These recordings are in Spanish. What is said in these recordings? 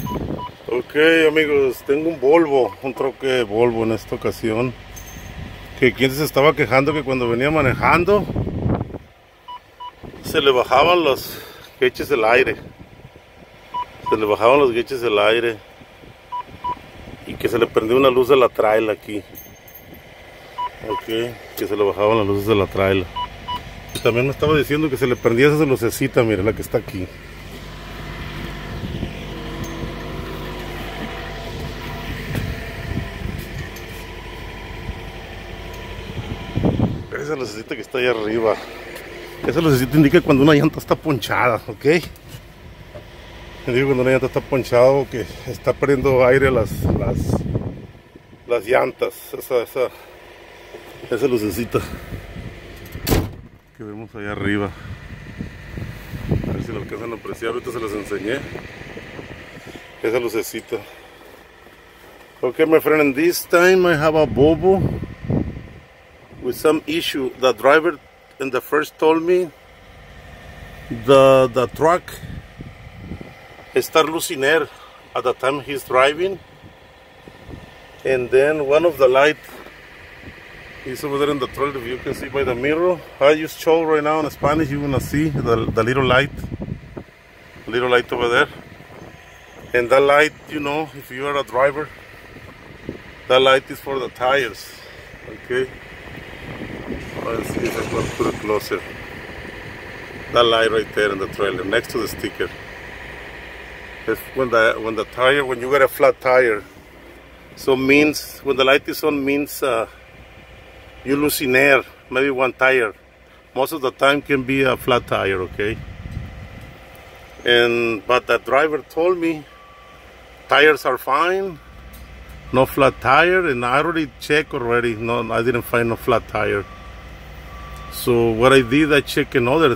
Ok, amigos, tengo un Volvo, un troque Volvo en esta ocasión. Que quien se estaba quejando que cuando venía manejando se le bajaban los gauges del aire. Se le bajaban los gauges del aire y que se le prendió una luz de la traila aquí. Ok, que se le bajaban las luces de la traila. Y también me estaba diciendo que se le prendía esa lucecita, mire, la que está aquí. Esa lucecita que está ahí arriba. Esa lucecita indica cuando una llanta está ponchada, ¿ok? Indica cuando una llanta está ponchada o que está perdiendo aire las llantas. Esa lucecita que vemos allá arriba. A ver si lo alcanzan a apreciar. Ahorita se las enseñé. Esa lucecita. Okay, my friend, and this time I have a Volvo with some issue. The driver in the first told me the truck start losing air at the time he's driving, and then one of the light is over there in the trailer. If you can see by the mirror, I just show right now in Spanish. You're gonna see the little light over there, and that light, you know, if you are a driver, that light is for the tires. Okay. Let's see if I can put it closer. That light right there in the trailer, next to the sticker. It's when you get a flat tire. So means when the light is on means you losing air, maybe one tire. Most of the time can be a flat tire, okay? But the driver told me tires are fine, no flat tire, and I already checked already. No, I didn't find no flat tire. So what I did, I checked in other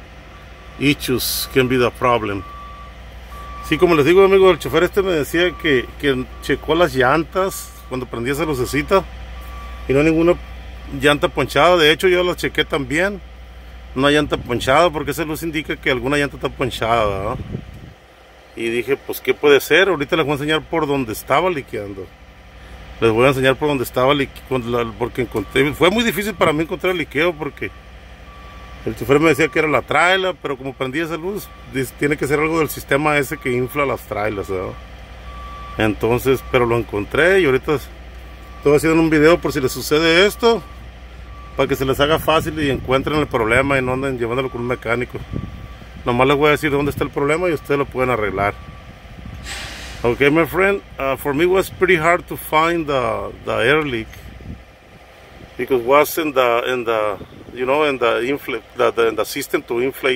issues can be the problem. Sí, como les digo, amigo, el chofer este me decía que checó las llantas cuando prendía esa lucecita y no hay ninguna llanta ponchada. De hecho, yo las chequé también. No hay llanta ponchada porque esa luz indica que alguna llanta está ponchada, ¿verdad? Y dije, pues, ¿qué puede ser? Ahorita les voy a enseñar por donde estaba liqueando. Les voy a enseñar por donde estaba liqueando, porque encontré, fue muy difícil para mí encontrar el liqueo porque el chofer me decía que era la traila, pero como prendí esa luz, tiene que ser algo del sistema ese que infla las trailas, ¿verdad? Entonces, pero lo encontré y ahorita estoy haciendo un video por si les sucede esto, para que se les haga fácil y encuentren el problema y no anden llevándolo con un mecánico. Nomás les voy a decir dónde está el problema y ustedes lo pueden arreglar. Okay, my friend, for me it was pretty hard to find the air leak because it was in the you know, in the system to inflate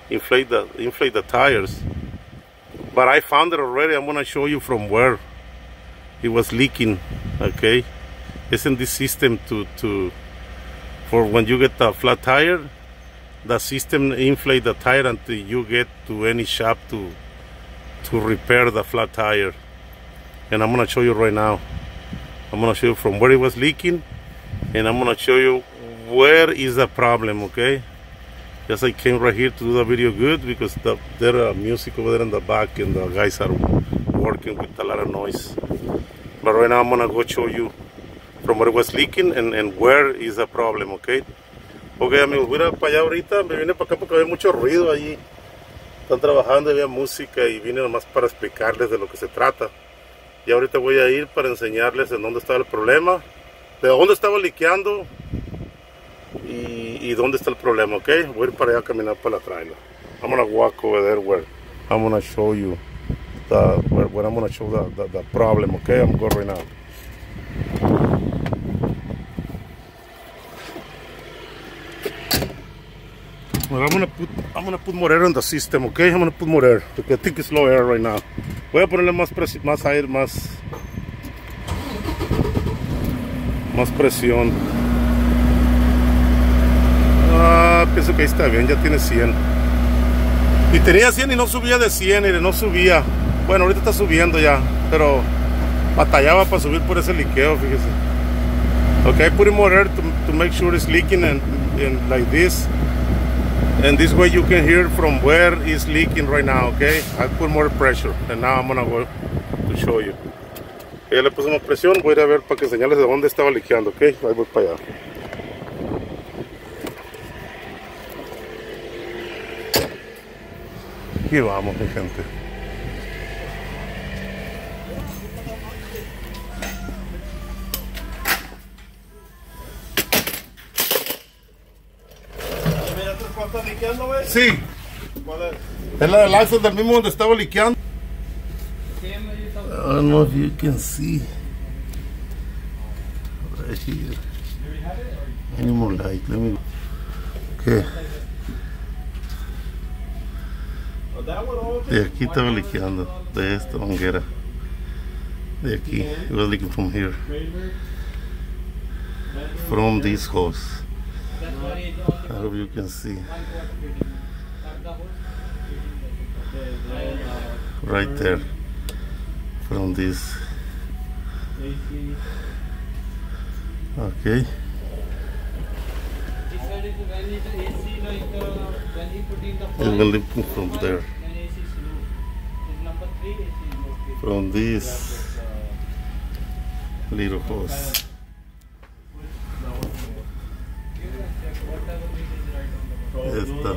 the tires. But I found it already. I'm gonna show you from where it was leaking. Okay, it's in this system for when you get the flat tire, the system inflate the tire until you get to any shop to repair the flat tire. And I'm gonna show you right now. I'm gonna show you from where it was leaking, and I'm gonna show you where is the problem. Okay, yes, I came right here to do the video good because there music over there in the back and the guys are working with a lot of noise. But right now I'm gonna go show you from where it was leaking and where is the problem. Okay, amigos, voy a ir para allá ahorita. Me vine para acá porque había mucho ruido allí. Están trabajando, había música y vine nomás para explicarles de lo que se trata. Y ahorita voy a ir para enseñarles en dónde estaba el problema, de dónde estaba liqueando y dónde está el problema, ok? Voy a ir para allá a caminar para la trailer. I'm gonna walk over there where I'm gonna show you where I'm gonna show the problem, okay? I'm going right now. Well, I'm gonna put more air in the system, okay? I'm gonna put more air because I think it's low air right now. Voy a ponerle más aire, más presión. Pienso que ahí está bien, ya tiene 100. Y tenía 100 y no subía de 100, y no subía. Bueno, ahorita está subiendo ya, pero batallaba para subir por ese liqueo, fíjese. Okay, putting more air to make sure it's leaking and like this. And this way you can hear from where it's leaking right now, okay? I put more pressure, and now I'm gonna go to show you. Ya le puse más presión, voy a ir a ver para que señales de dónde estaba liqueando, ok? Ahí voy para allá. Aquí vamos, mi gente. ¿Cuál está liqueando, güey? Sí. ¿Cuál es? Es la del axle del mismo donde estaba liqueando. I don't know if you can see. Right here. Any more light? Let me. Okay. De aquí estaba liqueando, de esta manguera. De aquí. It was leaking from here. From this hose. I hope you can see. Right there. From this. Okay. It's been leaking from there. From this little hose. Esta.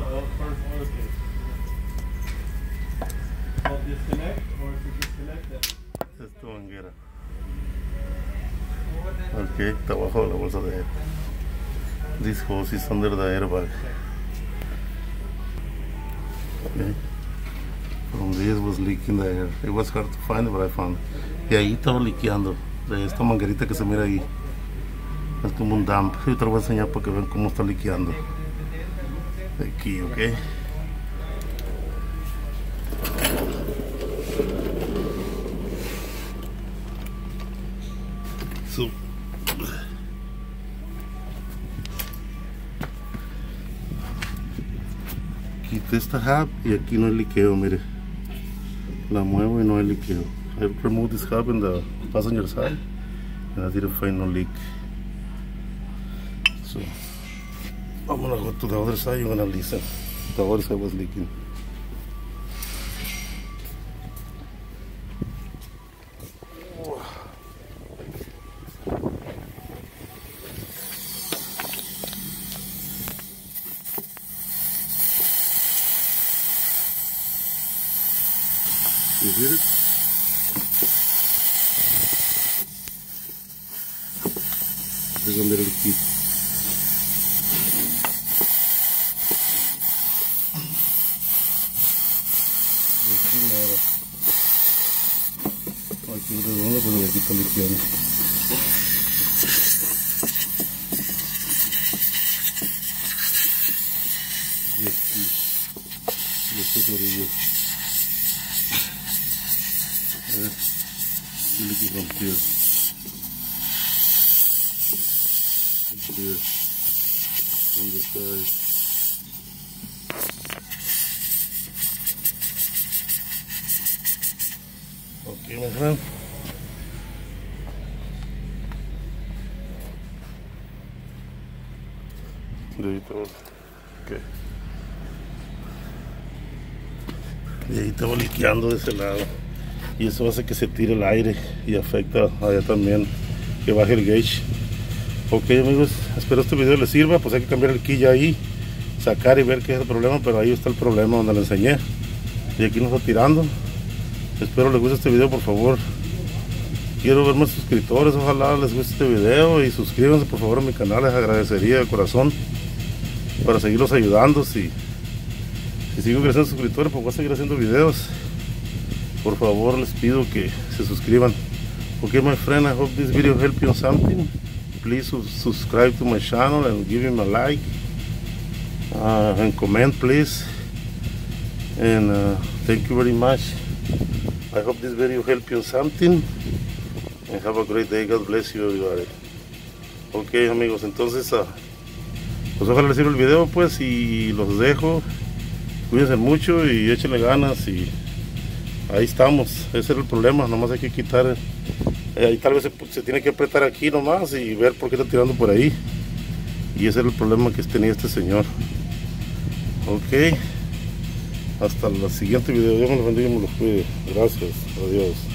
Esta manguera. Ok, está abajo de la bolsa de aire. This hose is under the airbag. Okay. From this was leaking the air. It was hard to find, but I found it. Y ahí estaba liqueando de esta manguerita que se mira ahí. Es como un dump. Yo te lo voy a enseñar para que vean cómo está liqueando. De aquí, ok. So, quité esta hub y aquí no hay liqueo, mire. La muevo y no hay liqueo. I removed this hub in the passenger side and I didn't find no leak. So I'm gonna go to the other side. You're gonna listen. The other side was leaking. You hear it? It's under the key. Aquí nada. Aquí de dónde, pero aquí está liqueando. Y aquí. Y esto por ello. Leaking from here. Here. On the side. Okay, my friend. There you go. Okay. Y ahí estaba liqueando de ese lado. Y eso hace que se tire el aire y afecta allá también, que baje el gauge. Ok, amigos, espero este video les sirva. Pues hay que cambiar el quilla ahí, sacar y ver qué es el problema, pero ahí está el problema donde lo enseñé. Y aquí nos está tirando. Espero les guste este video, por favor. Quiero ver más suscriptores, ojalá les guste este video y suscríbanse por favor a mi canal, les agradecería de corazón para seguirlos ayudando. Si sigo creciendo suscriptores, pues voy a seguir haciendo videos. Por favor les pido que se suscriban. Okay, my friend, I hope this video helped you on something. Please subscribe to my channel and give him a like and comment, please. And thank you very much. I hope this video helped you on something. And have a great day. God bless you, everybody. Ok, amigos, entonces pues ojalá les sirva el video, pues, y los dejo. Cuídense mucho y échenle ganas y ahí estamos. Ese era el problema, nomás hay que quitar, ahí tal vez se tiene que apretar aquí nomás y ver por qué está tirando por ahí. Y ese era el problema que tenía este señor. Ok. Hasta el siguiente video. Dios me los bendiga y me los cuide. Gracias. Adiós.